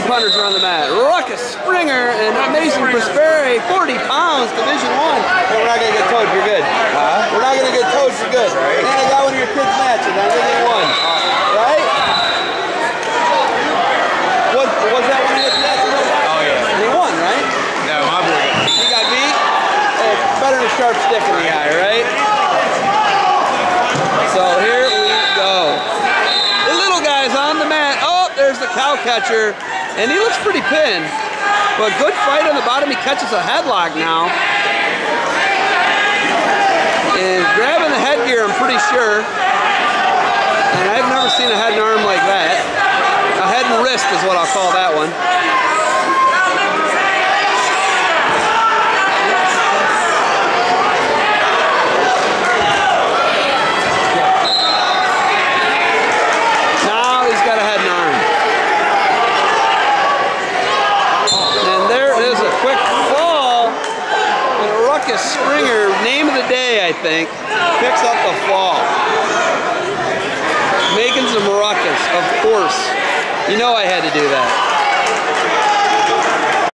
punters are on the mat. Ruckus Springer and Mason Prosperi, 40 pounds, Division I. Hey, we're not going to get towed, you're good. We're not going to get towed, you're good. And I got one of your kids' matches, I'm going to get one. Right? Was that one his match? Oh, yeah. He won, right? No, my boy. He got beat? Hey, better than a sharp stick in the eye, right? So here we go. The little guy's on the mat. Oh, there's the cow catcher. And he looks pretty pinned. But good fight on the bottom. He catches a headlock now. And grabbing the headgear, I'm pretty sure. And I've never seen a head and arm like that. A head and wrist is what I'll call that one. Now he's got a head and arm. And there is a quick fall. And Ruckus Springer, name of the day, I think, picks up the fall. Making some ruckus, of course. You know I had to do that.